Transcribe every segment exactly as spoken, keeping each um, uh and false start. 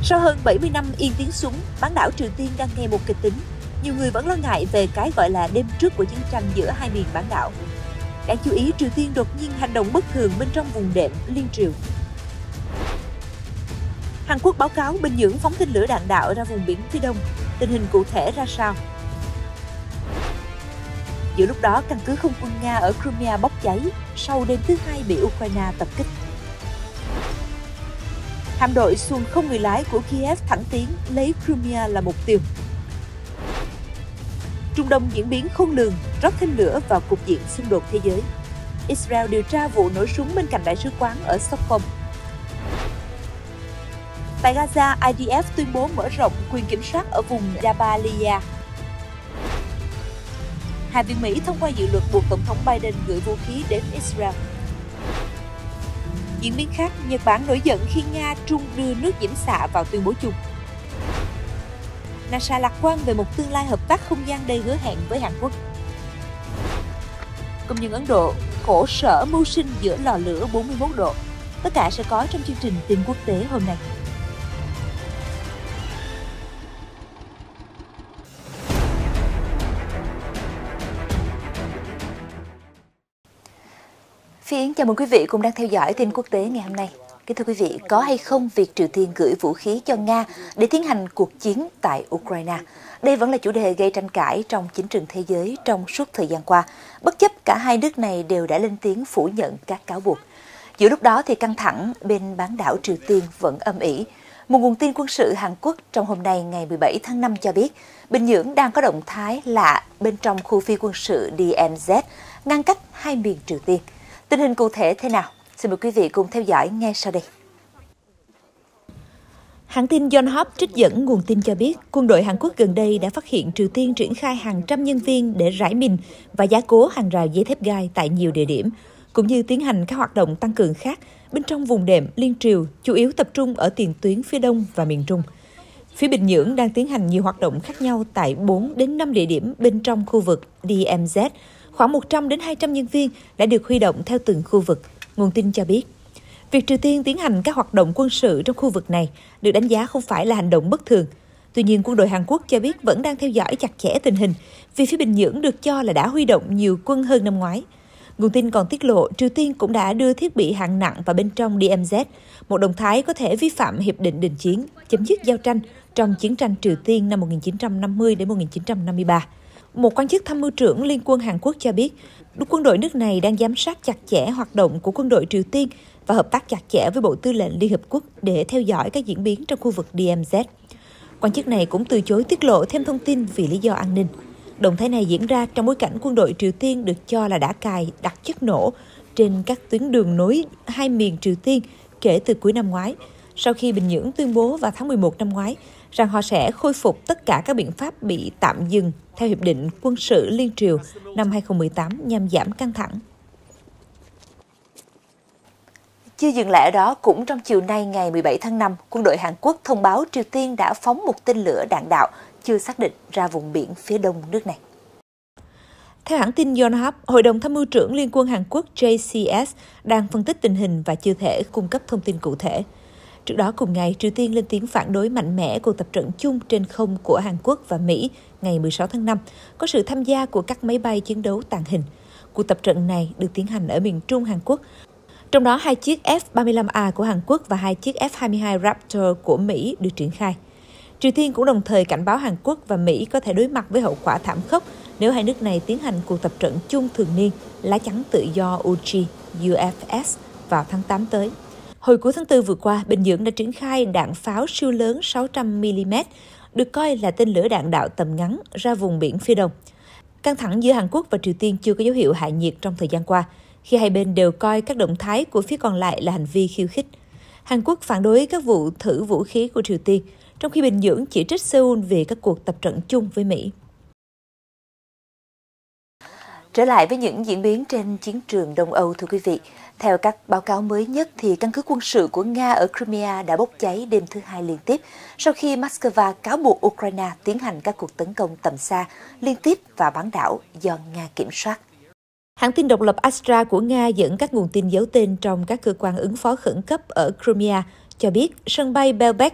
Sau hơn bảy mươi năm yên tiếng súng, bán đảo Triều Tiên đang nghe một kịch tính. Nhiều người vẫn lo ngại về cái gọi là đêm trước của chiến tranh giữa hai miền bán đảo. Đáng chú ý, Triều Tiên đột nhiên hành động bất thường bên trong vùng đệm liên triều. Hàn Quốc báo cáo Bình Nhưỡng phóng tên lửa đạn đạo ra vùng biển phía đông. Tình hình cụ thể ra sao? Giữa lúc đó, căn cứ không quân Nga ở Crimea bốc cháy sau đêm thứ hai bị Ukraine tập kích. Hạm đội xuồng không người lái của Kiev thẳng tiến lấy Crimea là mục tiêu. Trung Đông diễn biến khôn lường, rót thêm lửa vào cục diện xung đột thế giới. Israel điều tra vụ nổ súng bên cạnh đại sứ quán ở Stockholm. Tại Gaza, i đê ép tuyên bố mở rộng quyền kiểm soát ở vùng Jabalia. Hạ viện Mỹ thông qua dự luật buộc Tổng thống Biden gửi vũ khí đến Israel. Diễn biến khác, Nhật Bản nổi giận khi Nga, Trung đưa nước nhiễm xạ vào tuyên bố chung. NASA lạc quan về một tương lai hợp tác không gian đầy hứa hẹn với Hàn Quốc. Công nhân Ấn Độ khổ sở mưu sinh giữa lò lửa bốn mươi mốt độ. Tất cả sẽ có trong chương trình tin quốc tế hôm nay. Phi Yến chào mừng quý vị cùng đang theo dõi tin quốc tế ngày hôm nay. Kính thưa quý vị, có hay không việc Triều Tiên gửi vũ khí cho Nga để tiến hành cuộc chiến tại Ukraine? Đây vẫn là chủ đề gây tranh cãi trong chính trường thế giới trong suốt thời gian qua, bất chấp cả hai nước này đều đã lên tiếng phủ nhận các cáo buộc. Giữa lúc đó thì căng thẳng bên bán đảo Triều Tiên vẫn âm ỉ. Một nguồn tin quân sự Hàn Quốc trong hôm nay ngày mười bảy tháng năm cho biết, Bình Nhưỡng đang có động thái lạ bên trong khu phi quân sự đê em dét, ngăn cách hai miền Triều Tiên. Tình hình cụ thể thế nào? Xin mời quý vị cùng theo dõi ngay sau đây. Hãng tin Yonhap trích dẫn nguồn tin cho biết, quân đội Hàn Quốc gần đây đã phát hiện Triều Tiên triển khai hàng trăm nhân viên để rải mìn và gia cố hàng rào dây thép gai tại nhiều địa điểm, cũng như tiến hành các hoạt động tăng cường khác bên trong vùng đệm liên triều, chủ yếu tập trung ở tiền tuyến phía đông và miền Trung. Phía Bình Nhưỡng đang tiến hành nhiều hoạt động khác nhau tại bốn đến năm địa điểm bên trong khu vực đê em dét. Khoảng một trăm đến hai trăm nhân viên đã được huy động theo từng khu vực, nguồn tin cho biết. Việc Triều Tiên tiến hành các hoạt động quân sự trong khu vực này được đánh giá không phải là hành động bất thường. Tuy nhiên, quân đội Hàn Quốc cho biết vẫn đang theo dõi chặt chẽ tình hình, vì phía Bình Nhưỡng được cho là đã huy động nhiều quân hơn năm ngoái. Nguồn tin còn tiết lộ Triều Tiên cũng đã đưa thiết bị hạng nặng vào bên trong đê em dét, một động thái có thể vi phạm hiệp định đình chiến, chấm dứt giao tranh trong chiến tranh Triều Tiên năm một nghìn chín trăm năm mươi đến một nghìn chín trăm năm mươi ba. Một quan chức tham mưu trưởng Liên quân Hàn Quốc cho biết, quân đội nước này đang giám sát chặt chẽ hoạt động của quân đội Triều Tiên và hợp tác chặt chẽ với Bộ Tư lệnh Liên Hợp Quốc để theo dõi các diễn biến trong khu vực đê em dét. Quan chức này cũng từ chối tiết lộ thêm thông tin vì lý do an ninh. Động thái này diễn ra trong bối cảnh quân đội Triều Tiên được cho là đã cài đặt chất nổ trên các tuyến đường nối hai miền Triều Tiên kể từ cuối năm ngoái, sau khi Bình Nhưỡng tuyên bố vào tháng mười một năm ngoái rằng họ sẽ khôi phục tất cả các biện pháp bị tạm dừng theo Hiệp định Quân sự Liên Triều năm hai không một tám nhằm giảm căng thẳng. Chưa dừng lại ở đó, cũng trong chiều nay ngày mười bảy tháng năm, quân đội Hàn Quốc thông báo Triều Tiên đã phóng một tên lửa đạn đạo chưa xác định ra vùng biển phía đông nước này. Theo hãng tin Yonhap, Hội đồng Tham mưu trưởng Liên quân Hàn Quốc J C S đang phân tích tình hình và chưa thể cung cấp thông tin cụ thể. Trước đó cùng ngày, Triều Tiên lên tiếng phản đối mạnh mẽ cuộc tập trận chung trên không của Hàn Quốc và Mỹ ngày mười sáu tháng năm, có sự tham gia của các máy bay chiến đấu tàng hình. Cuộc tập trận này được tiến hành ở miền Trung Hàn Quốc, trong đó hai chiếc F ba mươi lăm A của Hàn Quốc và hai chiếc F hai mươi hai Raptor của Mỹ được triển khai. Triều Tiên cũng đồng thời cảnh báo Hàn Quốc và Mỹ có thể đối mặt với hậu quả thảm khốc nếu hai nước này tiến hành cuộc tập trận chung thường niên lá chắn tự do u giê U F S vào tháng tám tới. Hồi cuối tháng tư vừa qua, Bình Nhưỡng đã triển khai đạn pháo siêu lớn sáu trăm mi li mét, được coi là tên lửa đạn đạo tầm ngắn ra vùng biển phía đông. Căng thẳng giữa Hàn Quốc và Triều Tiên chưa có dấu hiệu hạ nhiệt trong thời gian qua, khi hai bên đều coi các động thái của phía còn lại là hành vi khiêu khích. Hàn Quốc phản đối các vụ thử vũ khí của Triều Tiên, trong khi Bình Nhưỡng chỉ trích Seoul về các cuộc tập trận chung với Mỹ. Trở lại với những diễn biến trên chiến trường Đông Âu, thưa quý vị. Theo các báo cáo mới nhất, thì căn cứ quân sự của Nga ở Crimea đã bốc cháy đêm thứ hai liên tiếp sau khi Moscow cáo buộc Ukraine tiến hành các cuộc tấn công tầm xa liên tiếp vào bán đảo do Nga kiểm soát. Hãng tin độc lập Astra của Nga dẫn các nguồn tin giấu tên trong các cơ quan ứng phó khẩn cấp ở Crimea cho biết sân bay Belbek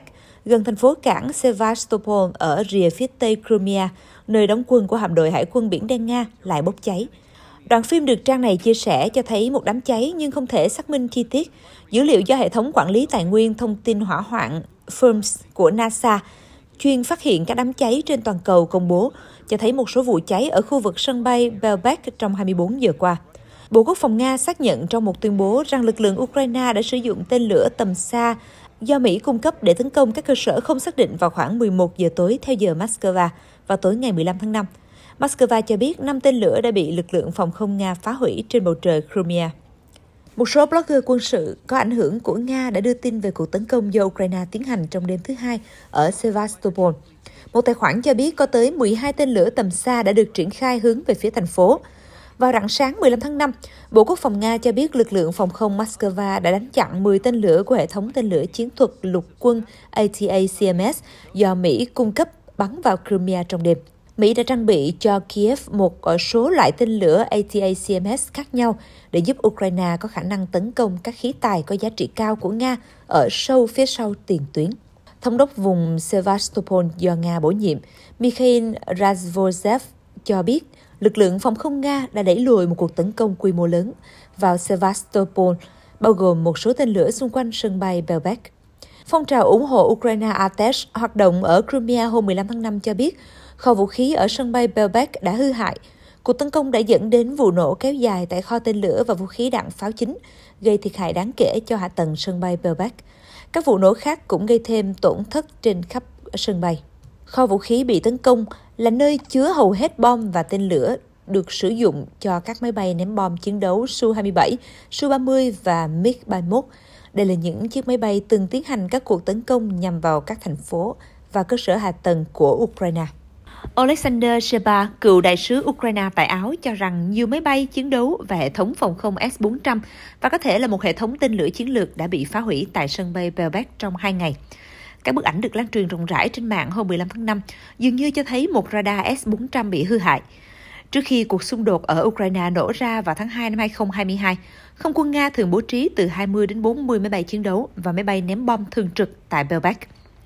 gần thành phố cảng Sevastopol ở rìa phía tây Crimea, nơi đóng quân của hạm đội Hải quân Biển Đen Nga, lại bốc cháy. Đoạn phim được trang này chia sẻ cho thấy một đám cháy nhưng không thể xác minh chi tiết. Dữ liệu do Hệ thống Quản lý Tài nguyên Thông tin Hỏa hoạn F I R M S của NASA, chuyên phát hiện các đám cháy trên toàn cầu công bố, cho thấy một số vụ cháy ở khu vực sân bay Belbek trong hai mươi bốn giờ qua. Bộ Quốc phòng Nga xác nhận trong một tuyên bố rằng lực lượng Ukraine đã sử dụng tên lửa tầm xa do Mỹ cung cấp để tấn công các cơ sở không xác định vào khoảng mười một giờ tối theo giờ Moscow vào tối ngày mười lăm tháng năm. Moscow cho biết năm tên lửa đã bị lực lượng phòng không Nga phá hủy trên bầu trời Crimea. Một số blogger quân sự có ảnh hưởng của Nga đã đưa tin về cuộc tấn công do Ukraine tiến hành trong đêm thứ Hai ở Sevastopol. Một tài khoản cho biết có tới mười hai tên lửa tầm xa đã được triển khai hướng về phía thành phố. Vào rạng sáng mười lăm tháng năm, Bộ Quốc phòng Nga cho biết lực lượng phòng không Moscow đã đánh chặn mười tên lửa của hệ thống tên lửa chiến thuật lục quân A T A C M S do Mỹ cung cấp bắn vào Crimea trong đêm. Mỹ đã trang bị cho Kiev một số loại tên lửa A T A C M S khác nhau để giúp Ukraine có khả năng tấn công các khí tài có giá trị cao của Nga ở sâu phía sau tiền tuyến. Thống đốc vùng Sevastopol do Nga bổ nhiệm, Mikhail Razvozev cho biết lực lượng phòng không Nga đã đẩy lùi một cuộc tấn công quy mô lớn vào Sevastopol, bao gồm một số tên lửa xung quanh sân bay Belbek. Phong trào ủng hộ Ukraine Artesh hoạt động ở Crimea hôm mười lăm tháng năm cho biết kho vũ khí ở sân bay Belbek đã hư hại. Cuộc tấn công đã dẫn đến vụ nổ kéo dài tại kho tên lửa và vũ khí đạn pháo chính, gây thiệt hại đáng kể cho hạ tầng sân bay Belbek. Các vụ nổ khác cũng gây thêm tổn thất trên khắp sân bay. Kho vũ khí bị tấn công là nơi chứa hầu hết bom và tên lửa được sử dụng cho các máy bay ném bom chiến đấu Su hai mươi bảy, Su ba mươi và MiG ba mươi mốt. Đây là những chiếc máy bay từng tiến hành các cuộc tấn công nhằm vào các thành phố và cơ sở hạ tầng của Ukraine. Alexander Sheba, cựu đại sứ Ukraine tại Áo, cho rằng nhiều máy bay chiến đấu và hệ thống phòng không S bốn trăm và có thể là một hệ thống tên lửa chiến lược đã bị phá hủy tại sân bay Belbek trong hai ngày. Các bức ảnh được lan truyền rộng rãi trên mạng hôm mười lăm tháng năm dường như cho thấy một radar S bốn trăm bị hư hại. Trước khi cuộc xung đột ở Ukraine nổ ra vào tháng hai năm hai nghìn không trăm hai mươi hai, không quân Nga thường bố trí từ hai mươi đến bốn mươi máy bay chiến đấu và máy bay ném bom thường trực tại Belbek.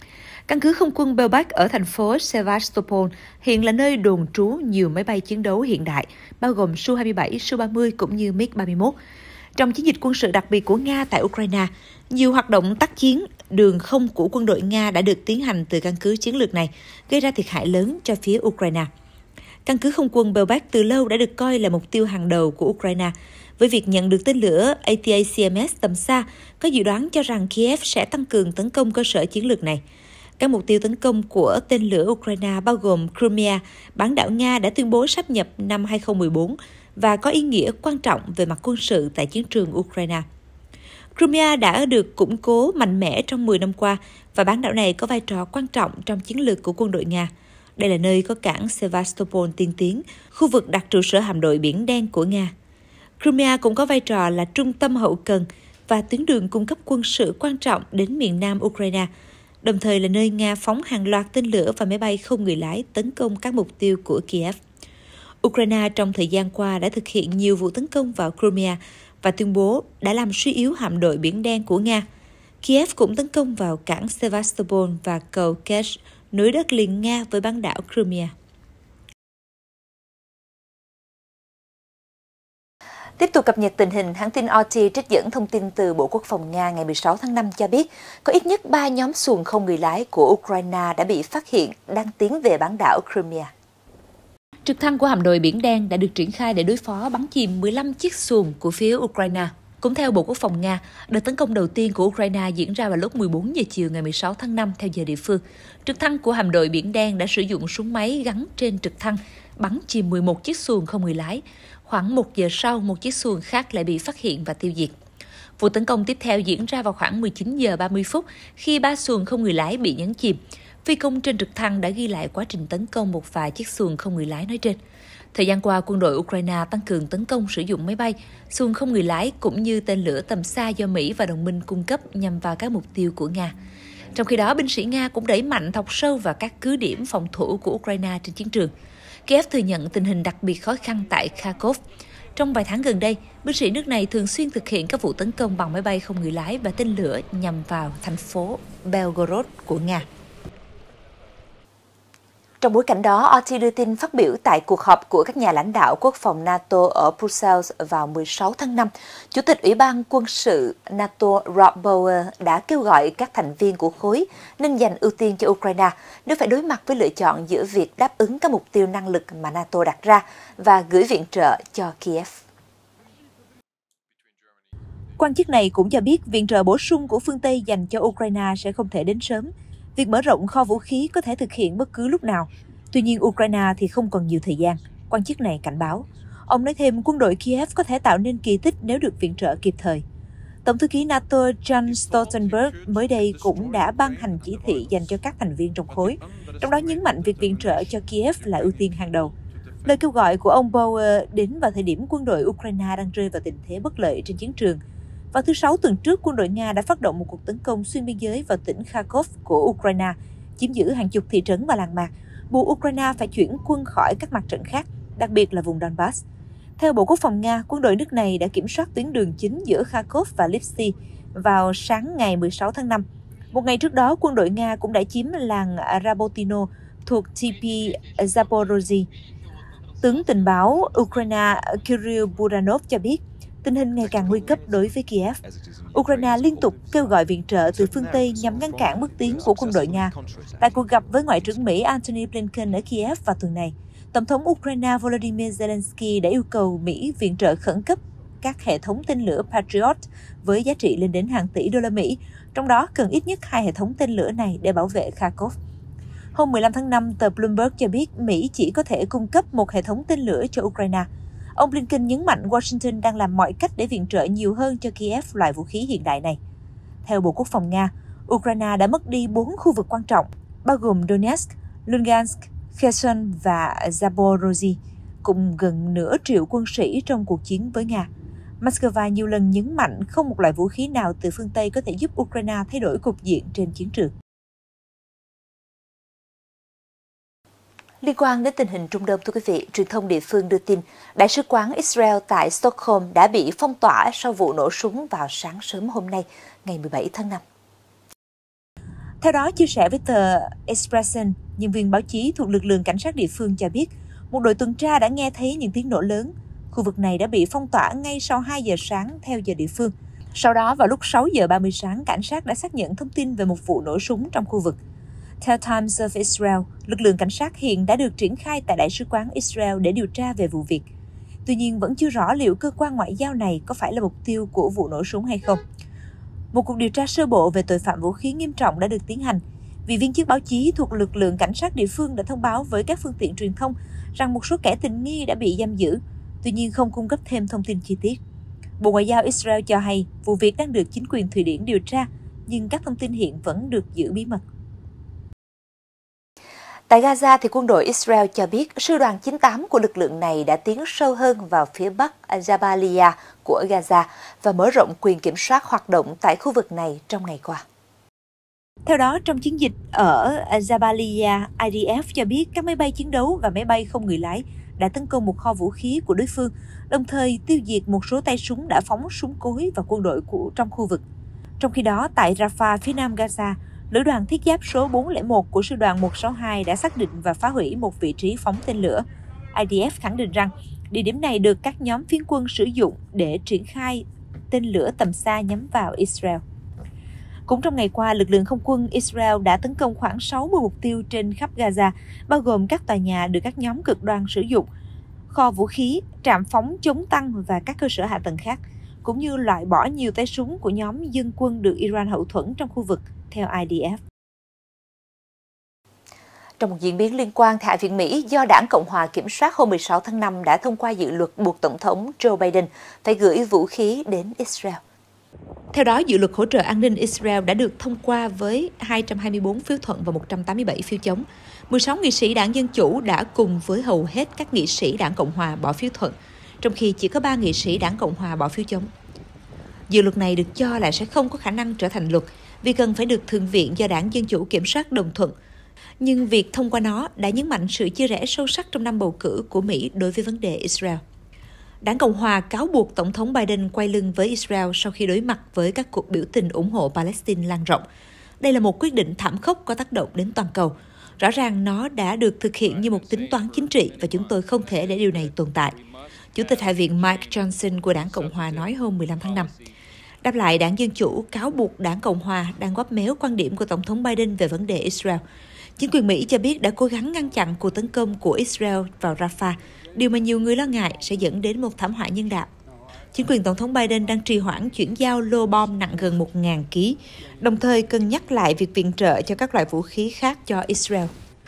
Căn cứ không quân Belbek ở thành phố Sevastopol hiện là nơi đồn trú nhiều máy bay chiến đấu hiện đại, bao gồm Su hai mươi bảy, Su ba mươi cũng như MiG ba mươi mốt. Trong chiến dịch quân sự đặc biệt của Nga tại Ukraine, nhiều hoạt động tác chiến đường không của quân đội Nga đã được tiến hành từ căn cứ chiến lược này, gây ra thiệt hại lớn cho phía Ukraine. Căn cứ không quân Belbek từ lâu đã được coi là mục tiêu hàng đầu của Ukraine. Với việc nhận được tên lửa A T A C M S tầm xa, có dự đoán cho rằng Kiev sẽ tăng cường tấn công cơ sở chiến lược này. Các mục tiêu tấn công của tên lửa Ukraine bao gồm Crimea, bán đảo Nga đã tuyên bố sáp nhập năm hai nghìn không trăm mười bốn và có ý nghĩa quan trọng về mặt quân sự tại chiến trường Ukraine. Crimea đã được củng cố mạnh mẽ trong mười năm qua và bán đảo này có vai trò quan trọng trong chiến lược của quân đội Nga. Đây là nơi có cảng Sevastopol tiên tiến, khu vực đặt trụ sở hạm đội Biển Đen của Nga. Crimea cũng có vai trò là trung tâm hậu cần và tuyến đường cung cấp quân sự quan trọng đến miền nam Ukraine, đồng thời là nơi Nga phóng hàng loạt tên lửa và máy bay không người lái tấn công các mục tiêu của Kiev. Ukraine trong thời gian qua đã thực hiện nhiều vụ tấn công vào Crimea và tuyên bố đã làm suy yếu hạm đội Biển Đen của Nga. Kiev cũng tấn công vào cảng Sevastopol và cầu Kerch, nối đất liền Nga với bán đảo Crimea. Tiếp tục cập nhật tình hình, hãng tin R T trích dẫn thông tin từ Bộ Quốc phòng Nga ngày mười sáu tháng năm cho biết có ít nhất ba nhóm xuồng không người lái của Ukraine đã bị phát hiện đang tiến về bán đảo Crimea. Trực thăng của hạm đội Biển Đen đã được triển khai để đối phó bắn chìm mười lăm chiếc xuồng của phía Ukraine. Cũng theo Bộ Quốc phòng Nga, đợt tấn công đầu tiên của Ukraine diễn ra vào lúc mười bốn giờ chiều ngày mười sáu tháng năm theo giờ địa phương. Trực thăng của hạm đội Biển Đen đã sử dụng súng máy gắn trên trực thăng bắn chìm mười một chiếc xuồng không người lái. Khoảng một giờ sau, một chiếc xuồng khác lại bị phát hiện và tiêu diệt. Vụ tấn công tiếp theo diễn ra vào khoảng mười chín giờ ba mươi phút khi ba xuồng không người lái bị nhấn chìm. Phi công trên trực thăng đã ghi lại quá trình tấn công một vài chiếc xuồng không người lái nói trên. Thời gian qua, quân đội Ukraine tăng cường tấn công sử dụng máy bay, xuồng không người lái cũng như tên lửa tầm xa do Mỹ và đồng minh cung cấp nhằm vào các mục tiêu của Nga. Trong khi đó, binh sĩ Nga cũng đẩy mạnh thọc sâu vào các cứ điểm phòng thủ của Ukraine trên chiến trường. Kiev thừa nhận tình hình đặc biệt khó khăn tại Kharkov. Trong vài tháng gần đây, binh sĩ nước này thường xuyên thực hiện các vụ tấn công bằng máy bay không người lái và tên lửa nhằm vào thành phố Belgorod của Nga. Trong bối cảnh đó, rờ tê đưa tin phát biểu tại cuộc họp của các nhà lãnh đạo quốc phòng NATO ở Brussels vào mười sáu tháng năm, Chủ tịch Ủy ban quân sự NATO Rob Bauer đã kêu gọi các thành viên của khối nên dành ưu tiên cho Ukraine nếu phải đối mặt với lựa chọn giữa việc đáp ứng các mục tiêu năng lực mà NATO đặt ra và gửi viện trợ cho Kiev. Quan chức này cũng cho biết viện trợ bổ sung của phương Tây dành cho Ukraine sẽ không thể đến sớm. Việc mở rộng kho vũ khí có thể thực hiện bất cứ lúc nào. Tuy nhiên, Ukraine thì không còn nhiều thời gian, quan chức này cảnh báo. Ông nói thêm quân đội Kiev có thể tạo nên kỳ tích nếu được viện trợ kịp thời. Tổng thư ký NATO Jens Stoltenberg mới đây cũng đã ban hành chỉ thị dành cho các thành viên trong khối, trong đó nhấn mạnh việc viện trợ cho Kiev là ưu tiên hàng đầu. Lời kêu gọi của ông Bauer đến vào thời điểm quân đội Ukraine đang rơi vào tình thế bất lợi trên chiến trường. Vào thứ Sáu tuần trước, quân đội Nga đã phát động một cuộc tấn công xuyên biên giới vào tỉnh Kharkov của Ukraine, chiếm giữ hàng chục thị trấn và làng mạc, buộc Ukraine phải chuyển quân khỏi các mặt trận khác, đặc biệt là vùng Donbass. Theo Bộ Quốc phòng Nga, quân đội nước này đã kiểm soát tuyến đường chính giữa Kharkov và Lipsy vào sáng ngày mười sáu tháng năm. Một ngày trước đó, quân đội Nga cũng đã chiếm làng Rabotino thuộc tê pê Zaporozhye. Tướng tình báo Ukraine Kirill Budanov cho biết, tình hình ngày càng nguy cấp đối với Kiev. Ukraine liên tục kêu gọi viện trợ từ phương Tây nhằm ngăn cản bước tiến của quân đội Nga. Tại cuộc gặp với Ngoại trưởng Mỹ Antony Blinken ở Kiev vào tuần này, Tổng thống Ukraine Volodymyr Zelensky đã yêu cầu Mỹ viện trợ khẩn cấp các hệ thống tên lửa Patriot với giá trị lên đến hàng tỷ đô la Mỹ, trong đó cần ít nhất hai hệ thống tên lửa này để bảo vệ Kharkov. Hôm mười lăm tháng năm, tờ Bloomberg cho biết Mỹ chỉ có thể cung cấp một hệ thống tên lửa cho Ukraine. Ông Blinken nhấn mạnh Washington đang làm mọi cách để viện trợ nhiều hơn cho Kiev loại vũ khí hiện đại này. Theo Bộ Quốc phòng Nga, Ukraine đã mất đi bốn khu vực quan trọng, bao gồm Donetsk, Lugansk, Kherson và Zaporozhye, cùng gần nửa triệu quân sĩ trong cuộc chiến với Nga. Moscow nhiều lần nhấn mạnh không một loại vũ khí nào từ phương Tây có thể giúp Ukraine thay đổi cục diện trên chiến trường. Liên quan đến tình hình Trung Đông, thưa quý vị, truyền thông địa phương đưa tin Đại sứ quán Israel tại Stockholm đã bị phong tỏa sau vụ nổ súng vào sáng sớm hôm nay, ngày mười bảy tháng năm. Theo đó, chia sẻ với tờ Expressen, nhân viên báo chí thuộc lực lượng cảnh sát địa phương cho biết, một đội tuần tra đã nghe thấy những tiếng nổ lớn. Khu vực này đã bị phong tỏa ngay sau hai giờ sáng theo giờ địa phương. Sau đó, vào lúc sáu giờ ba mươi sáng, cảnh sát đã xác nhận thông tin về một vụ nổ súng trong khu vực. Theo Times of Israel, lực lượng cảnh sát hiện đã được triển khai tại Đại sứ quán Israel để điều tra về vụ việc. Tuy nhiên, vẫn chưa rõ liệu cơ quan ngoại giao này có phải là mục tiêu của vụ nổ súng hay không. Một cuộc điều tra sơ bộ về tội phạm vũ khí nghiêm trọng đã được tiến hành, vì viên chức báo chí thuộc lực lượng cảnh sát địa phương đã thông báo với các phương tiện truyền thông rằng một số kẻ tình nghi đã bị giam giữ, tuy nhiên không cung cấp thêm thông tin chi tiết. Bộ Ngoại giao Israel cho hay vụ việc đang được chính quyền Thụy Điển điều tra, nhưng các thông tin hiện vẫn được giữ bí mật. Tại Gaza, thì quân đội Israel cho biết sư đoàn chín tám của lực lượng này đã tiến sâu hơn vào phía bắc Jabalia của Gaza và mở rộng quyền kiểm soát hoạt động tại khu vực này trong ngày qua. Theo đó, trong chiến dịch ở Jabalia, i đê ép cho biết các máy bay chiến đấu và máy bay không người lái đã tấn công một kho vũ khí của đối phương, đồng thời tiêu diệt một số tay súng đã phóng súng cối vào quân đội của trong khu vực. Trong khi đó, tại Rafah, phía nam Gaza, Lữ đoàn thiết giáp số bốn không một của sư đoàn một sáu hai đã xác định và phá hủy một vị trí phóng tên lửa. i đê ép khẳng định rằng địa điểm này được các nhóm phiến quân sử dụng để triển khai tên lửa tầm xa nhắm vào Israel. Cũng trong ngày qua, lực lượng không quân Israel đã tấn công khoảng sáu mươi mục tiêu trên khắp Gaza, bao gồm các tòa nhà được các nhóm cực đoan sử dụng, kho vũ khí, trạm phóng chống tăng và các cơ sở hạ tầng khác, cũng như loại bỏ nhiều tay súng của nhóm dân quân được Iran hậu thuẫn trong khu vực, theo i đê ép. Trong một diễn biến liên quan, Hạ viện Mỹ do Đảng Cộng hòa kiểm soát hôm mười sáu tháng năm đã thông qua dự luật buộc Tổng thống Joe Biden phải gửi vũ khí đến Israel. Theo đó, dự luật hỗ trợ an ninh Israel đã được thông qua với hai trăm hai mươi tư phiếu thuận và một trăm tám mươi bảy phiếu chống. mười sáu nghị sĩ Đảng Dân Chủ đã cùng với hầu hết các nghị sĩ Đảng Cộng hòa bỏ phiếu thuận, trong khi chỉ có ba nghị sĩ Đảng Cộng hòa bỏ phiếu chống. Dự luật này được cho là sẽ không có khả năng trở thành luật vì cần phải được Thượng viện do Đảng Dân Chủ kiểm soát đồng thuận. Nhưng việc thông qua nó đã nhấn mạnh sự chia rẽ sâu sắc trong năm bầu cử của Mỹ đối với vấn đề Israel. Đảng Cộng hòa cáo buộc Tổng thống Biden quay lưng với Israel sau khi đối mặt với các cuộc biểu tình ủng hộ Palestine lan rộng. Đây là một quyết định thảm khốc có tác động đến toàn cầu. Rõ ràng nó đã được thực hiện như một tính toán chính trị và chúng tôi không thể để điều này tồn tại. Chủ tịch Hạ viện Mike Johnson của Đảng Cộng hòa nói hôm mười lăm tháng năm. Đáp lại, Đảng Dân Chủ cáo buộc Đảng Cộng hòa đang bóp méo quan điểm của Tổng thống Biden về vấn đề Israel. Chính quyền Mỹ cho biết đã cố gắng ngăn chặn cuộc tấn công của Israel vào Rafah, điều mà nhiều người lo ngại sẽ dẫn đến một thảm họa nhân đạo. Chính quyền Tổng thống Biden đang trì hoãn chuyển giao lô bom nặng gần một nghìn ki lô gam, đồng thời cân nhắc lại việc viện trợ cho các loại vũ khí khác cho Israel.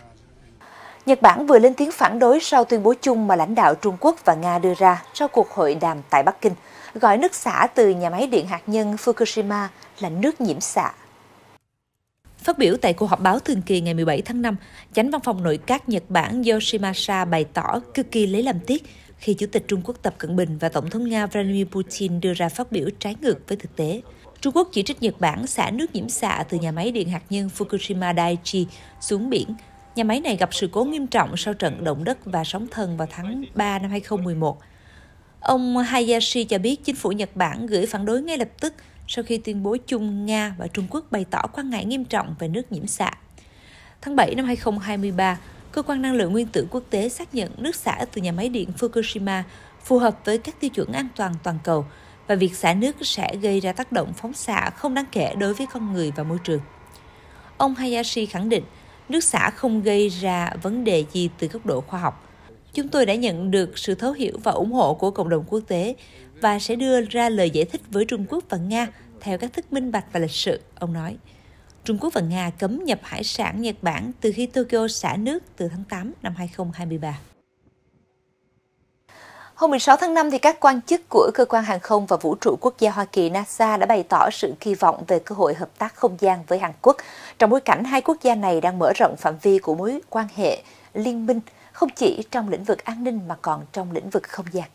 Nhật Bản vừa lên tiếng phản đối sau tuyên bố chung mà lãnh đạo Trung Quốc và Nga đưa ra sau cuộc hội đàm tại Bắc Kinh, gọi nước xả từ nhà máy điện hạt nhân Fukushima là nước nhiễm xạ. Phát biểu tại cuộc họp báo thường kỳ ngày mười bảy tháng năm, Chánh văn phòng nội các Nhật Bản Yoshimasa bày tỏ cực kỳ lấy làm tiếc khi Chủ tịch Trung Quốc Tập Cận Bình và Tổng thống Nga Vladimir Putin đưa ra phát biểu trái ngược với thực tế. Trung Quốc chỉ trích Nhật Bản xả nước nhiễm xạ từ nhà máy điện hạt nhân Fukushima Daiichi xuống biển. Nhà máy này gặp sự cố nghiêm trọng sau trận động đất và sóng thần vào tháng ba năm hai nghìn không trăm mười một. Ông Hayashi cho biết chính phủ Nhật Bản gửi phản đối ngay lập tức sau khi tuyên bố chung Nga và Trung Quốc bày tỏ quan ngại nghiêm trọng về nước nhiễm xạ. Tháng bảy năm hai nghìn không trăm hai mươi ba, Cơ quan Năng lượng Nguyên tử Quốc tế xác nhận nước xả từ nhà máy điện Fukushima phù hợp với các tiêu chuẩn an toàn toàn cầu và việc xả nước sẽ gây ra tác động phóng xạ không đáng kể đối với con người và môi trường. Ông Hayashi khẳng định nước xả không gây ra vấn đề gì từ góc độ khoa học. Chúng tôi đã nhận được sự thấu hiểu và ủng hộ của cộng đồng quốc tế và sẽ đưa ra lời giải thích với Trung Quốc và Nga theo các thức minh bạch và lịch sự, ông nói. Trung Quốc và Nga cấm nhập hải sản Nhật Bản từ khi Tokyo xả nước từ tháng tám năm hai nghìn không trăm hai mươi ba. Hôm mười sáu tháng năm, thì các quan chức của Cơ quan Hàng không và Vũ trụ Quốc gia Hoa Kỳ NASA đã bày tỏ sự kỳ vọng về cơ hội hợp tác không gian với Hàn Quốc, trong bối cảnh hai quốc gia này đang mở rộng phạm vi của mối quan hệ liên minh, không chỉ trong lĩnh vực an ninh mà còn trong lĩnh vực không gian.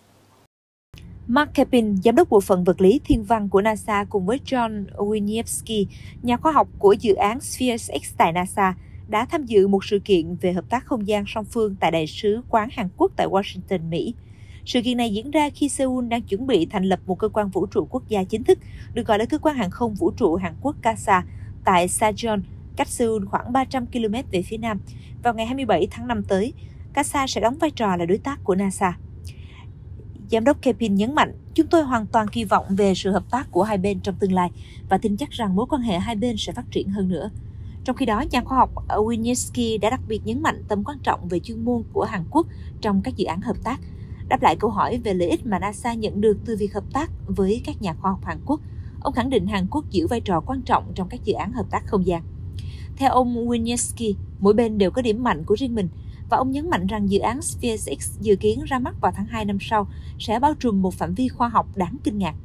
Mark Kepin, giám đốc bộ phận vật lý thiên văn của NASA cùng với John Winiewski, nhà khoa học của dự án SpaceX tại NASA, đã tham dự một sự kiện về hợp tác không gian song phương tại Đại sứ quán Hàn Quốc tại Washington, Mỹ. Sự kiện này diễn ra khi Seoul đang chuẩn bị thành lập một cơ quan vũ trụ quốc gia chính thức, được gọi là Cơ quan Hàng không Vũ trụ Hàn Quốc Kasa, tại Sacheon, cách Seoul khoảng ba trăm ki lô mét về phía nam. Vào ngày hai mươi bảy tháng năm tới, Kasa sẽ đóng vai trò là đối tác của NASA. Giám đốc Kepin nhấn mạnh, chúng tôi hoàn toàn kỳ vọng về sự hợp tác của hai bên trong tương lai và tin chắc rằng mối quan hệ hai bên sẽ phát triển hơn nữa. Trong khi đó, nhà khoa học Winiewski đã đặc biệt nhấn mạnh tầm quan trọng về chuyên môn của Hàn Quốc trong các dự án hợp tác. Đáp lại câu hỏi về lợi ích mà NASA nhận được từ việc hợp tác với các nhà khoa học Hàn Quốc, ông khẳng định Hàn Quốc giữ vai trò quan trọng trong các dự án hợp tác không gian. Theo ông Winiewski, mỗi bên đều có điểm mạnh của riêng mình, và ông nhấn mạnh rằng dự án SpaceX dự kiến ra mắt vào tháng hai năm sau sẽ bao trùm một phạm vi khoa học đáng kinh ngạc.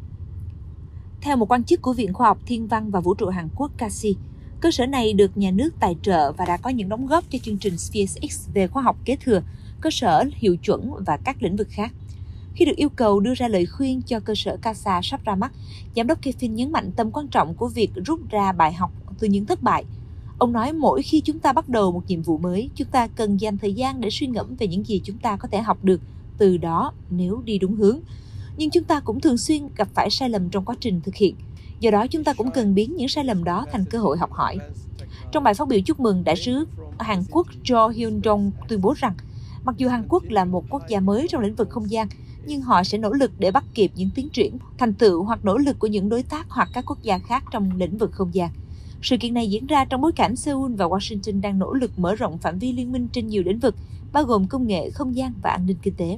Theo một quan chức của Viện Khoa học Thiên văn và Vũ trụ Hàn Quốc ca xê i, cơ sở này được nhà nước tài trợ và đã có những đóng góp cho chương trình SpaceX về khoa học kế thừa, cơ sở hiệu chuẩn và các lĩnh vực khác. Khi được yêu cầu đưa ra lời khuyên cho cơ sở Kasa sắp ra mắt, Giám đốc Kevin nhấn mạnh tầm quan trọng của việc rút ra bài học từ những thất bại. Ông nói mỗi khi chúng ta bắt đầu một nhiệm vụ mới, chúng ta cần dành thời gian để suy ngẫm về những gì chúng ta có thể học được từ đó nếu đi đúng hướng. Nhưng chúng ta cũng thường xuyên gặp phải sai lầm trong quá trình thực hiện. Do đó, chúng ta cũng cần biến những sai lầm đó thành cơ hội học hỏi. Trong bài phát biểu chúc mừng, đại sứ Hàn Quốc Jo Hyun Dong tuyên bố rằng, mặc dù Hàn Quốc là một quốc gia mới trong lĩnh vực không gian, nhưng họ sẽ nỗ lực để bắt kịp những tiến triển, thành tựu hoặc nỗ lực của những đối tác hoặc các quốc gia khác trong lĩnh vực không gian. Sự kiện này diễn ra trong bối cảnh Seoul và Washington đang nỗ lực mở rộng phạm vi liên minh trên nhiều lĩnh vực, bao gồm công nghệ, không gian và an ninh kinh tế.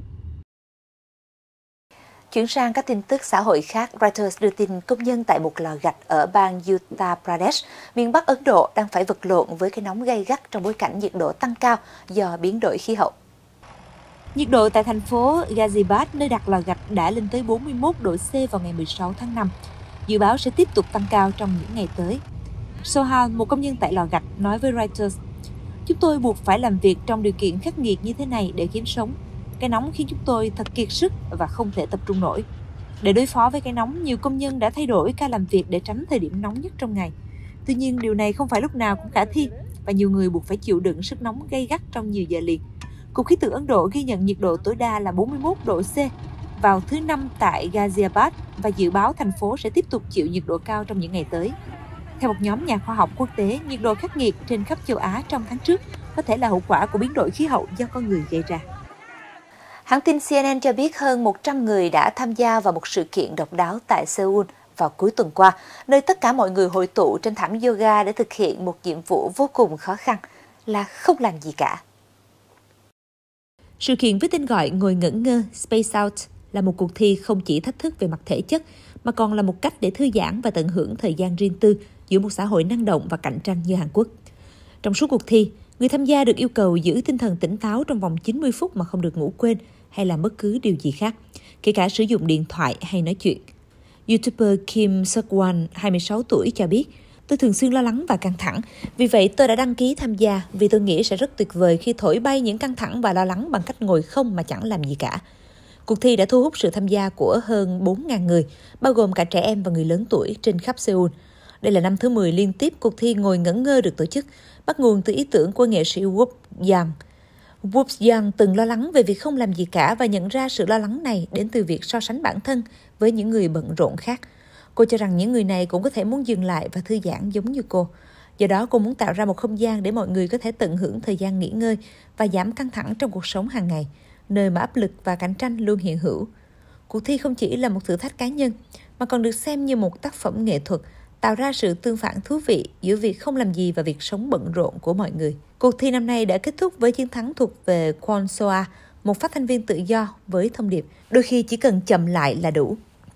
Chuyển sang các tin tức xã hội khác, Reuters đưa tin công nhân tại một lò gạch ở bang Uttar Pradesh, miền Bắc Ấn Độ đang phải vật lộn với cái nóng gay gắt trong bối cảnh nhiệt độ tăng cao do biến đổi khí hậu. Nhiệt độ tại thành phố Ghaziabad, nơi đặt lò gạch, đã lên tới bốn mươi mốt độ C vào ngày mười sáu tháng năm. Dự báo sẽ tiếp tục tăng cao trong những ngày tới. Sohal, một công nhân tại lò gạch, nói với Reuters, chúng tôi buộc phải làm việc trong điều kiện khắc nghiệt như thế này để kiếm sống. Cái nóng khiến chúng tôi thật kiệt sức và không thể tập trung nổi. Để đối phó với cái nóng, nhiều công nhân đã thay đổi ca làm việc để tránh thời điểm nóng nhất trong ngày. Tuy nhiên, điều này không phải lúc nào cũng khả thi và nhiều người buộc phải chịu đựng sức nóng gay gắt trong nhiều giờ liền. Cục khí tượng Ấn Độ ghi nhận nhiệt độ tối đa là bốn mươi mốt độ C vào thứ Năm tại Ghaziabad và dự báo thành phố sẽ tiếp tục chịu nhiệt độ cao trong những ngày tới. Theo một nhóm nhà khoa học quốc tế, nhiệt độ khắc nghiệt trên khắp châu Á trong tháng trước có thể là hậu quả của biến đổi khí hậu do con người gây ra. Hãng tin C N N cho biết hơn một trăm người đã tham gia vào một sự kiện độc đáo tại Seoul vào cuối tuần qua, nơi tất cả mọi người hội tụ trên thảm yoga để thực hiện một nhiệm vụ vô cùng khó khăn là không làm gì cả. Sự kiện với tên gọi Ngồi ngẩn ngơ Space Out là một cuộc thi không chỉ thách thức về mặt thể chất, mà còn là một cách để thư giãn và tận hưởng thời gian riêng tư giữa một xã hội năng động và cạnh tranh như Hàn Quốc. Trong suốt cuộc thi, người tham gia được yêu cầu giữ tinh thần tỉnh táo trong vòng chín mươi phút mà không được ngủ quên hay làm bất cứ điều gì khác, kể cả sử dụng điện thoại hay nói chuyện. YouTuber Kim Seok-won, hai mươi sáu tuổi, cho biết, tôi thường xuyên lo lắng và căng thẳng, vì vậy tôi đã đăng ký tham gia vì tôi nghĩ sẽ rất tuyệt vời khi thổi bay những căng thẳng và lo lắng bằng cách ngồi không mà chẳng làm gì cả. Cuộc thi đã thu hút sự tham gia của hơn bốn nghìn người, bao gồm cả trẻ em và người lớn tuổi trên khắp Seoul. Đây là năm thứ mười liên tiếp cuộc thi Ngồi ngẩn ngơ được tổ chức, bắt nguồn từ ý tưởng của nghệ sĩ Wook Young. Wook Young từng lo lắng về việc không làm gì cả và nhận ra sự lo lắng này đến từ việc so sánh bản thân với những người bận rộn khác. Cô cho rằng những người này cũng có thể muốn dừng lại và thư giãn giống như cô. Do đó, cô muốn tạo ra một không gian để mọi người có thể tận hưởng thời gian nghỉ ngơi và giảm căng thẳng trong cuộc sống hàng ngày, nơi mà áp lực và cạnh tranh luôn hiện hữu. Cuộc thi không chỉ là một thử thách cá nhân, mà còn được xem như một tác phẩm nghệ thuật, tạo ra sự tương phản thú vị giữa việc không làm gì và việc sống bận rộn của mọi người. Cuộc thi năm nay đã kết thúc với chiến thắng thuộc về Kwon Soa, một phát thanh viên tự do với thông điệp đôi khi chỉ cần chậm lại là đủ.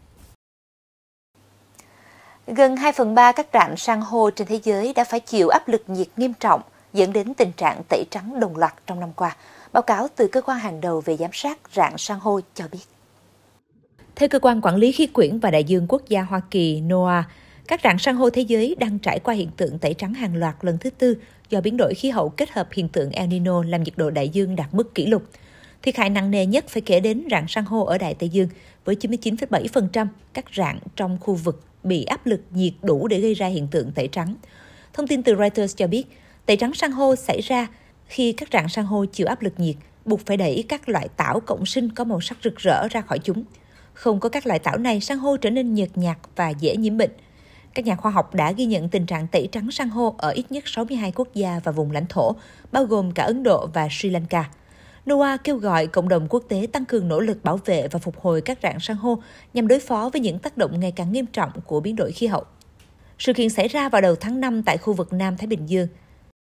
Gần hai phần ba các rạn san hô trên thế giới đã phải chịu áp lực nhiệt nghiêm trọng, dẫn đến tình trạng tẩy trắng đồng loạt trong năm qua, báo cáo từ cơ quan hàng đầu về giám sát rạn san hô cho biết. Theo Cơ quan Quản lý Khí quyển và Đại dương Quốc gia Hoa Kỳ NOAA, các rạn san hô thế giới đang trải qua hiện tượng tẩy trắng hàng loạt lần thứ tư do biến đổi khí hậu kết hợp hiện tượng El Nino làm nhiệt độ đại dương đạt mức kỷ lục. Thiệt hại nặng nề nhất phải kể đến rạn san hô ở Đại Tây Dương, với chín mươi chín phẩy bảy phần trăm các rạn trong khu vực bị áp lực nhiệt đủ để gây ra hiện tượng tẩy trắng. Thông tin từ Reuters cho biết, tẩy trắng san hô xảy ra khi các rạn san hô chịu áp lực nhiệt, buộc phải đẩy các loại tảo cộng sinh có màu sắc rực rỡ ra khỏi chúng. Không có các loại tảo này, san hô trở nên nhợt nhạt và dễ nhiễm bệnh. Các nhà khoa học đã ghi nhận tình trạng tẩy trắng san hô ở ít nhất sáu mươi hai quốc gia và vùng lãnh thổ, bao gồm cả Ấn Độ và Sri Lanka. NOAA kêu gọi cộng đồng quốc tế tăng cường nỗ lực bảo vệ và phục hồi các rạn san hô nhằm đối phó với những tác động ngày càng nghiêm trọng của biến đổi khí hậu. Sự kiện xảy ra vào đầu tháng năm tại khu vực Nam Thái Bình Dương.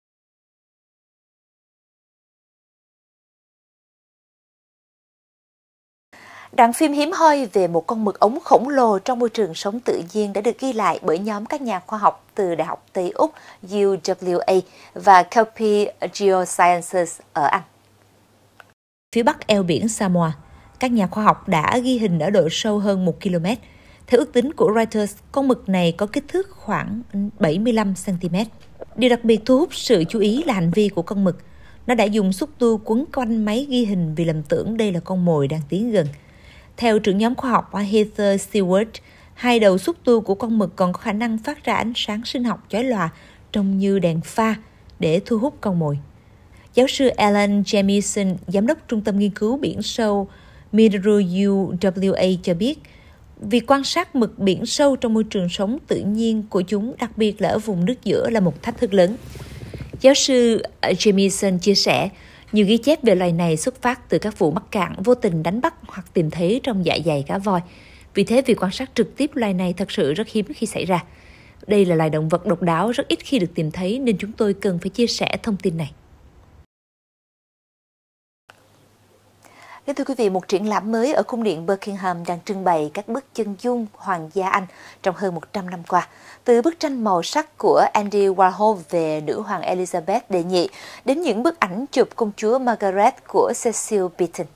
Đoạn phim hiếm hoi về một con mực ống khổng lồ trong môi trường sống tự nhiên đã được ghi lại bởi nhóm các nhà khoa học từ Đại học Tây Úc U W A và Kelpie Geosciences ở Anh. Phía bắc eo biển Samoa, các nhà khoa học đã ghi hình ở độ sâu hơn một ki lô mét. Theo ước tính của Reuters, con mực này có kích thước khoảng bảy mươi lăm xăng ti mét. Điều đặc biệt thu hút sự chú ý là hành vi của con mực. Nó đã dùng xúc tu quấn quanh máy ghi hình vì lầm tưởng đây là con mồi đang tiến gần. Theo trưởng nhóm khoa học Heather Stewart, hai đầu xúc tu của con mực còn có khả năng phát ra ánh sáng sinh học chói lòa trông như đèn pha để thu hút con mồi. Giáo sư Alan Jamieson, giám đốc Trung tâm Nghiên cứu Biển sâu Mineral U W A cho biết, việc quan sát mực biển sâu trong môi trường sống tự nhiên của chúng, đặc biệt là ở vùng nước giữa, là một thách thức lớn. Giáo sư Jamieson chia sẻ, nhiều ghi chép về loài này xuất phát từ các vụ mắc cạn vô tình đánh bắt hoặc tìm thấy trong dạ dày cá voi. Vì thế, việc quan sát trực tiếp loài này thật sự rất hiếm khi xảy ra. Đây là loài động vật độc đáo rất ít khi được tìm thấy nên chúng tôi cần phải chia sẻ thông tin này. Thưa quý vị, một triển lãm mới ở cung điện Buckingham đang trưng bày các bức chân dung Hoàng gia Anh trong hơn một trăm năm qua. Từ bức tranh màu sắc của Andy Warhol về nữ hoàng Elizabeth đệ nhị đến những bức ảnh chụp công chúa Margaret của Cecil Beaton.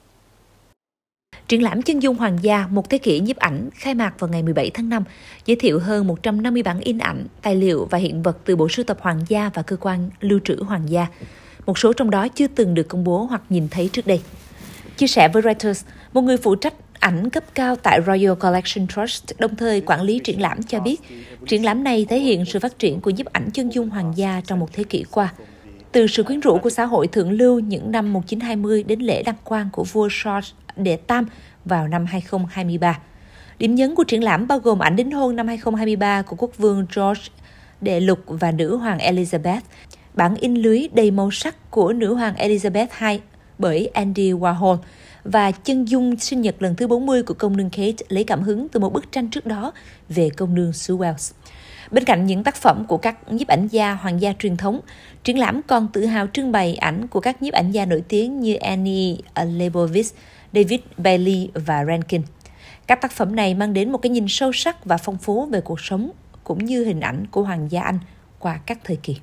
Triển lãm chân dung hoàng gia một thế kỷ nhiếp ảnh khai mạc vào ngày mười bảy tháng năm, giới thiệu hơn một trăm năm mươi bản in ảnh, tài liệu và hiện vật từ bộ sưu tập hoàng gia và cơ quan lưu trữ hoàng gia. Một số trong đó chưa từng được công bố hoặc nhìn thấy trước đây. Chia sẻ với Reuters, một người phụ trách ảnh cấp cao tại Royal Collection Trust, đồng thời quản lý triển lãm, cho biết triển lãm này thể hiện sự phát triển của nhiếp ảnh chân dung hoàng gia trong một thế kỷ qua. Từ sự quyến rũ của xã hội thượng lưu những năm một nghìn chín trăm hai mươi đến lễ đăng quang của vua George đệ tam vào năm hai không hai ba. Điểm nhấn của triển lãm bao gồm ảnh đính hôn năm hai không hai ba của quốc vương George đệ lục và nữ hoàng Elizabeth, bản in lưới đầy màu sắc của nữ hoàng Elizabeth đệ nhị bởi Andy Warhol và chân dung sinh nhật lần thứ bốn mươi của công nương Kate lấy cảm hứng từ một bức tranh trước đó về công nương xứ Wales. Bên cạnh những tác phẩm của các nhiếp ảnh gia hoàng gia truyền thống, triển lãm còn tự hào trưng bày ảnh của các nhiếp ảnh gia nổi tiếng như Annie Leibovitz, David Bailey và Rankin. Các tác phẩm này mang đến một cái nhìn sâu sắc và phong phú về cuộc sống cũng như hình ảnh của hoàng gia Anh qua các thời kỳ.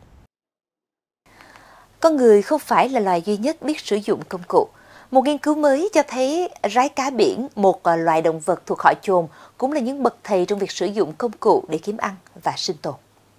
Con người không phải là loài duy nhất biết sử dụng công cụ. Một nghiên cứu mới cho thấy rái cá biển, một loài động vật thuộc họ chồn, cũng là những bậc thầy trong việc sử dụng công cụ để kiếm ăn và sinh tồn.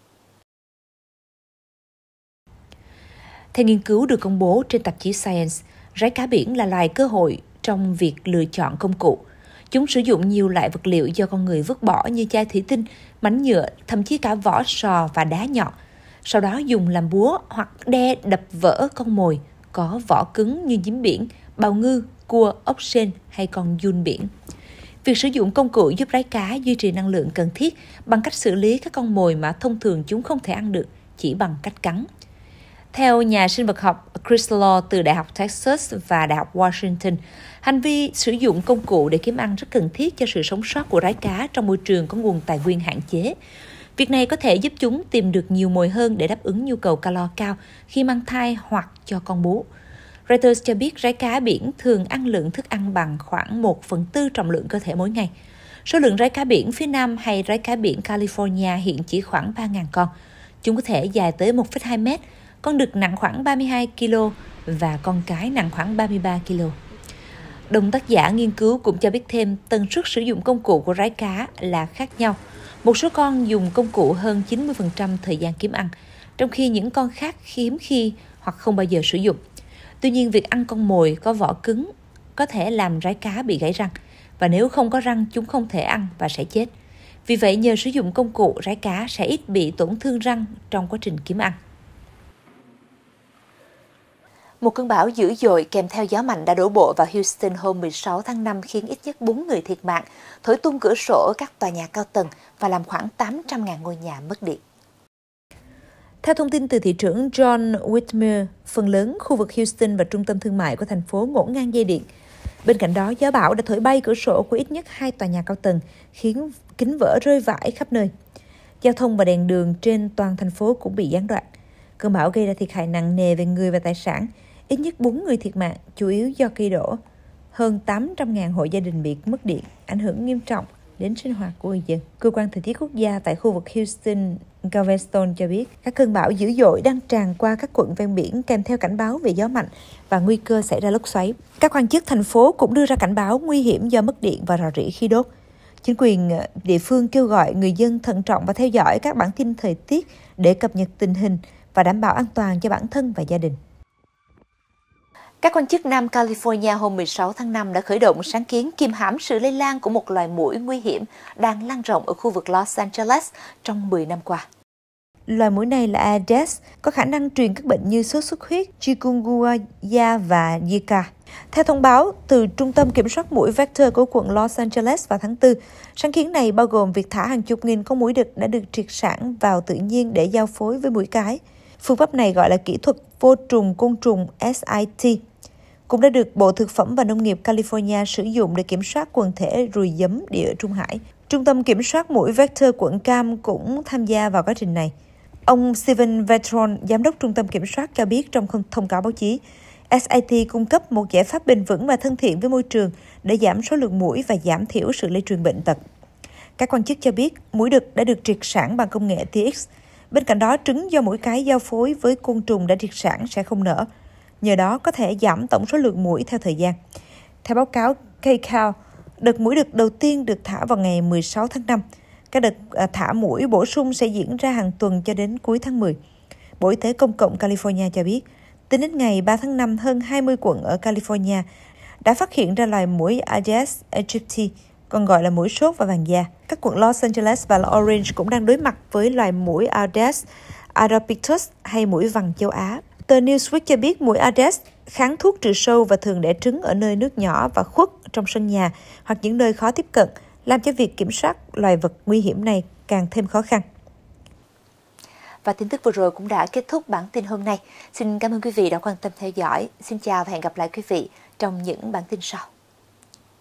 Theo nghiên cứu được công bố trên tạp chí Science, rái cá biển là loài cơ hội trong việc lựa chọn công cụ. Chúng sử dụng nhiều loại vật liệu do con người vứt bỏ như chai thủy tinh, mảnh nhựa, thậm chí cả vỏ sò và đá nhọn. Sau đó dùng làm búa hoặc đe đập vỡ con mồi có vỏ cứng như nhím biển, bào ngư, cua, ốc sên hay con giun biển. Việc sử dụng công cụ giúp rái cá duy trì năng lượng cần thiết bằng cách xử lý các con mồi mà thông thường chúng không thể ăn được chỉ bằng cách cắn. Theo nhà sinh vật học Chris Law từ Đại học Texas và Đại học Washington, hành vi sử dụng công cụ để kiếm ăn rất cần thiết cho sự sống sót của rái cá trong môi trường có nguồn tài nguyên hạn chế. Việc này có thể giúp chúng tìm được nhiều mồi hơn để đáp ứng nhu cầu calo cao khi mang thai hoặc cho con bú. Reuters cho biết rái cá biển thường ăn lượng thức ăn bằng khoảng một phần tư trọng lượng cơ thể mỗi ngày. Số lượng rái cá biển phía Nam hay rái cá biển California hiện chỉ khoảng ba nghìn con. Chúng có thể dài tới một phẩy hai mét, con đực nặng khoảng ba mươi hai ki lô và con cái nặng khoảng ba mươi ba ki lô. Đồng tác giả nghiên cứu cũng cho biết thêm tần suất sử dụng công cụ của rái cá là khác nhau. Một số con dùng công cụ hơn chín mươi phần trăm thời gian kiếm ăn, trong khi những con khác hiếm khi hoặc không bao giờ sử dụng. Tuy nhiên, việc ăn con mồi có vỏ cứng có thể làm rái cá bị gãy răng, và nếu không có răng, chúng không thể ăn và sẽ chết. Vì vậy, nhờ sử dụng công cụ, rái cá sẽ ít bị tổn thương răng trong quá trình kiếm ăn. Một cơn bão dữ dội kèm theo gió mạnh đã đổ bộ vào Houston hôm mười sáu tháng năm khiến ít nhất bốn người thiệt mạng, thổi tung cửa sổ các tòa nhà cao tầng và làm khoảng tám trăm nghìn ngôi nhà mất điện. Theo thông tin từ thị trưởng John Whitmer, phần lớn khu vực Houston và trung tâm thương mại của thành phố ngổn ngang dây điện. Bên cạnh đó, gió bão đã thổi bay cửa sổ của ít nhất hai tòa nhà cao tầng, khiến kính vỡ rơi vãi khắp nơi. Giao thông và đèn đường trên toàn thành phố cũng bị gián đoạn. Cơn bão gây ra thiệt hại nặng nề về người và tài sản. Ít nhất bốn người thiệt mạng, chủ yếu do cây đổ. Hơn tám trăm nghìn hộ gia đình bị mất điện, ảnh hưởng nghiêm trọng đến sinh hoạt của người dân. Cơ quan thời tiết quốc gia tại khu vực Houston, Galveston cho biết các cơn bão dữ dội đang tràn qua các quận ven biển kèm theo cảnh báo về gió mạnh và nguy cơ xảy ra lốc xoáy. Các quan chức thành phố cũng đưa ra cảnh báo nguy hiểm do mất điện và rò rỉ khí đốt. Chính quyền địa phương kêu gọi người dân thận trọng và theo dõi các bản tin thời tiết để cập nhật tình hình và đảm bảo an toàn cho bản thân và gia đình. Các quan chức Nam California hôm mười sáu tháng năm đã khởi động sáng kiến kiềm hãm sự lây lan của một loài muỗi nguy hiểm đang lan rộng ở khu vực Los Angeles trong mười năm qua. Loài muỗi này là Aedes, có khả năng truyền các bệnh như sốt xuất huyết, chikungunya và Zika. Theo thông báo từ Trung tâm Kiểm soát muỗi Vector của quận Los Angeles vào tháng tư, sáng kiến này bao gồm việc thả hàng chục nghìn con muỗi đực đã được triệt sản vào tự nhiên để giao phối với muỗi cái. Phương pháp này gọi là kỹ thuật vô trùng côn trùng S I T, cũng đã được Bộ Thực phẩm và Nông nghiệp California sử dụng để kiểm soát quần thể ruồi giấm địa Trung Hải. Trung tâm Kiểm soát muỗi Vector quận Cam cũng tham gia vào quá trình này. Ông Steven Vetron, giám đốc Trung tâm Kiểm soát, cho biết trong thông cáo báo chí, S I T cung cấp một giải pháp bền vững và thân thiện với môi trường để giảm số lượng muỗi và giảm thiểu sự lây truyền bệnh tật. Các quan chức cho biết muỗi đực đã được triệt sản bằng công nghệ T X. Bên cạnh đó, trứng do muỗi cái giao phối với côn trùng đã triệt sản sẽ không nở. Nhờ đó có thể giảm tổng số lượng muỗi theo thời gian. Theo báo cáo K C A L, đợt muỗi đực đầu tiên được thả vào ngày mười sáu tháng năm. Các đợt thả muỗi bổ sung sẽ diễn ra hàng tuần cho đến cuối tháng mười. Bộ Y tế Công cộng California cho biết, tính đến ngày ba tháng năm, hơn hai mươi quận ở California đã phát hiện ra loài muỗi Aedes aegypti, còn gọi là muỗi sốt và vàng da. Các quận Los Angeles và Orange cũng đang đối mặt với loài muỗi Aedes albopictus hay muỗi vằn châu Á. Tờ Newsweek cho biết muỗi Aedes kháng thuốc trừ sâu và thường đẻ trứng ở nơi nước nhỏ và khuất trong sân nhà hoặc những nơi khó tiếp cận, làm cho việc kiểm soát loài vật nguy hiểm này càng thêm khó khăn. Và tin tức vừa rồi cũng đã kết thúc bản tin hôm nay. Xin cảm ơn quý vị đã quan tâm theo dõi. Xin chào và hẹn gặp lại quý vị trong những bản tin sau.